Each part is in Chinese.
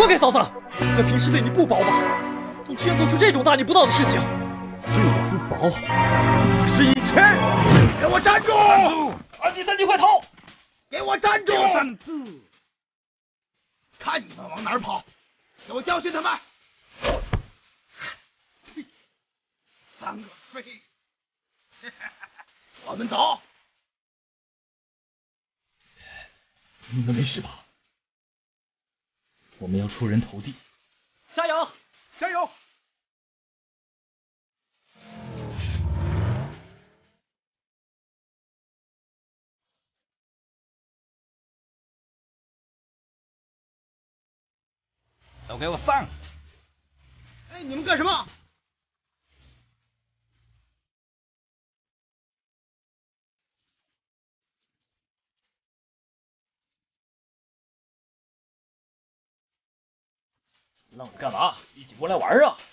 活该，嫂子！哥平时对你不薄吧？你居然做出这种大逆不道的事情！ 对我不薄，可是以前。给我站住！ 站住！二弟三弟快逃！ 给我站住！ 给我站住！ 看你们往哪儿跑！给我教训他们！三个废！我们走。 你们没事吧？我们要出人头地。 加油！ 加油！都给我上！ 哎，你们干什么？ 愣着干嘛？一起过来玩啊！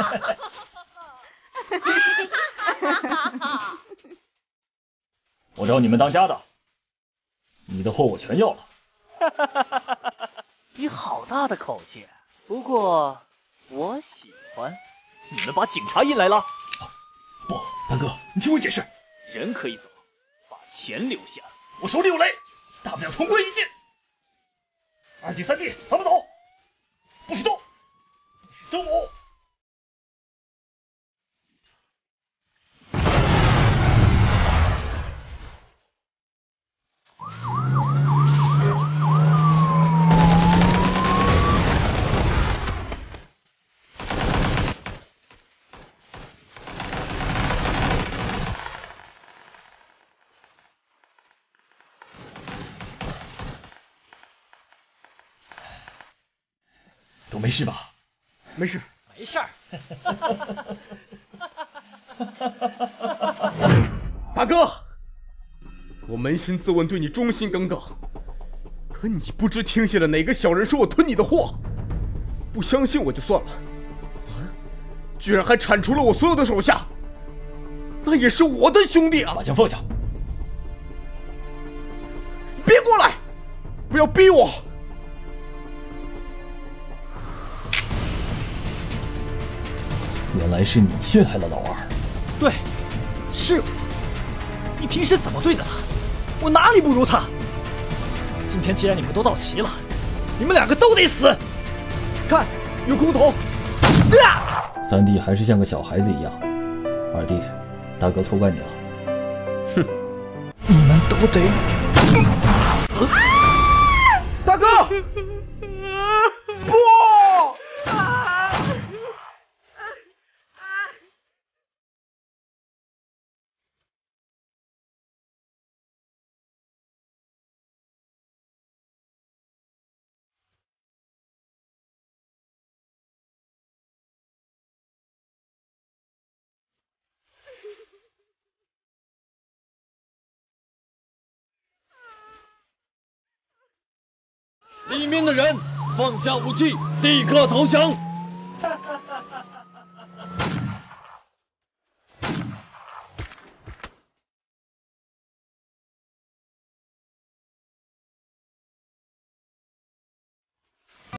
我找你们当家的，你的货我全要了。 你好大的口气！不过我喜欢。 你们把警察引来了？不，大哥，你听我解释。人可以走，把钱留下。我手里有雷，大不了同归于尽。二弟三弟，咱们走，不许动，不许动我！都没事吧？ 没事， 没事儿。 大哥，我扪心自问，对你忠心耿耿。可你不知听信了哪个小人说我吞你的货，不相信我就算了，居然还铲除了我所有的手下，那也是我的兄弟啊！ 把枪放下！ 别过来，不要逼我！ 原来是你陷害了老二。 对，是我。你平时怎么对的他？我哪里不如他？今天既然你们都到齐了，你们两个都得死！ 看，有空投！ 三弟还是像个小孩子一样。二弟，大哥错怪你了。 哼， 你们都得死！ 大哥，不！ 里面的人放下武器，立刻投降！